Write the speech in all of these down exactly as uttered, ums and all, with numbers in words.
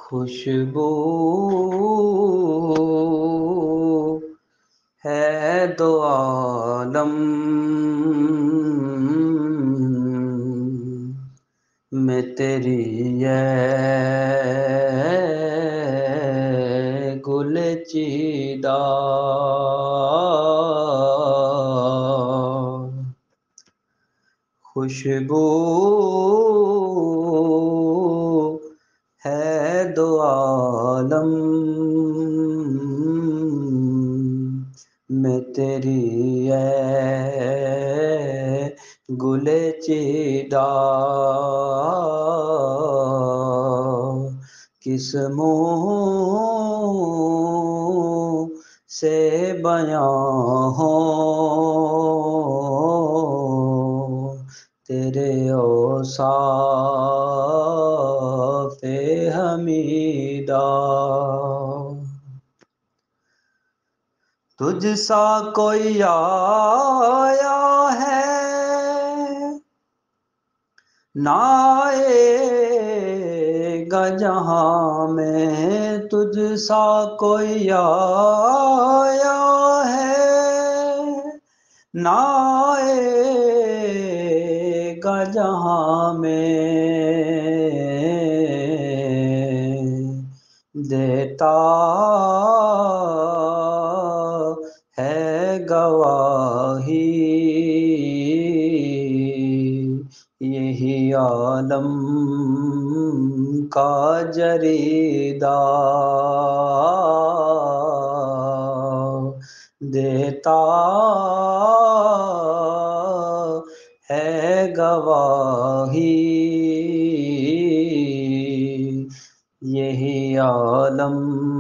خوشبو ہے دو عالم میں تیری ہے گل چیدہ، خوشبو ہے دو عالم میں تیری ہے گل چیدہ، کس منہ سے بیاں ہوں تیرے اوصاف حمیدہ، تجھ سا کوئی آیا ہے نہ آئے گا جہاں میں، تجھ سا کوئی آیا ہے نہ آئے گا جہاں میں، دیتا ہے گواہی یہی عالم کا جریدہ، دیتا ہے گواہی یہی عالم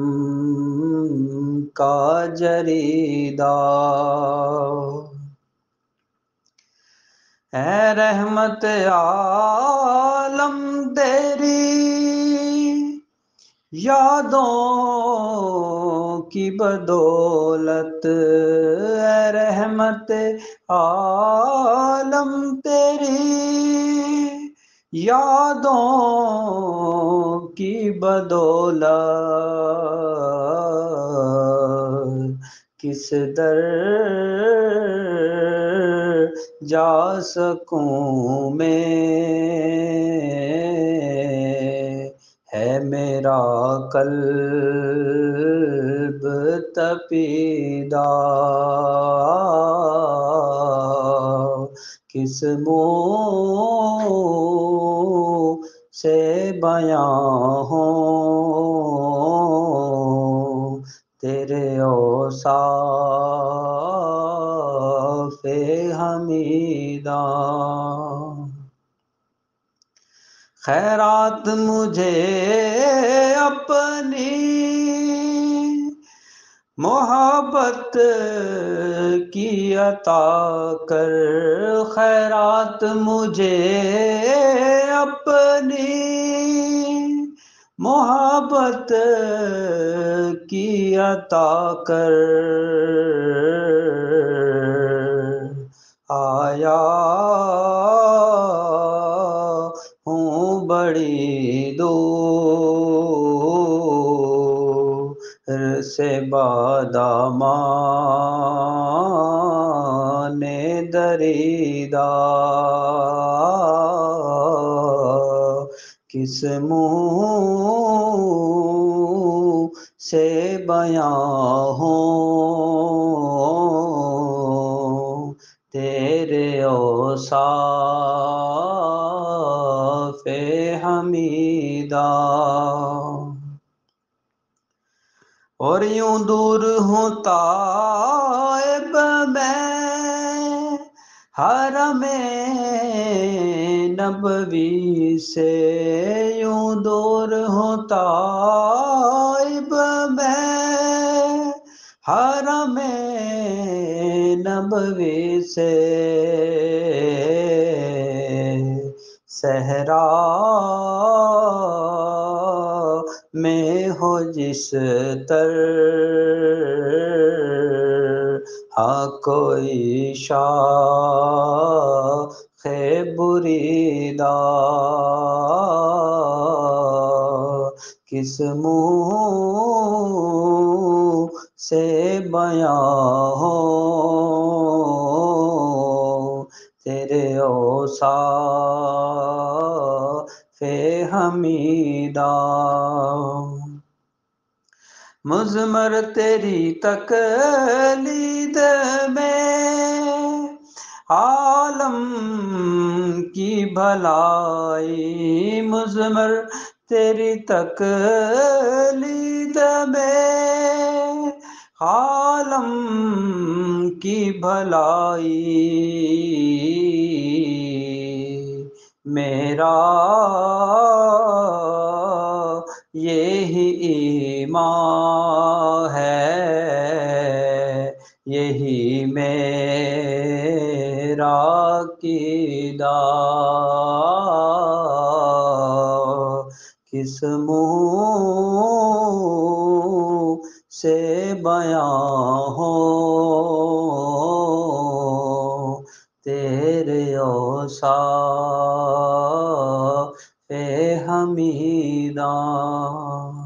کا جریدہ، اے رحمت عالم تیری یادوں کی بدولت، اے رحمت عالم تیری یادوں کی بدولت، کس در جا سکوں میں ہے میرا قلب تپیدہ، کس منہ سے بیاں ہوں تیرے اوصاف حمیدہ، خیرات مجھے اپنی محبت کی عطا کر، خیرات مجھے اپنی محبت کی عطا کر، آیا ہوں بڑی دور سے بادامان دریدہ، کس منہ سے بیاں ہوں تیرے اوصاف حمیدہ، اور یوں دور ہوں طائب میں حرم نبوی سے، یوں دور ہوں طائب میں حرم نبوی سے، صحرا میں ہو جس طرح کوئی شاخ بریدہ، کس منہ سے بیاں ہو تیرے اوصاف حمیدہ، مضمر تیری تقلید میں عالم کی بھلائی، مضمر تیری تقلید میں عالم کی بھلائی، میرا یہی ایمان ہے، یہی میرا عقیدہ، کس منہ سے بیاں ہو تیرے اوصاف حمیدہ۔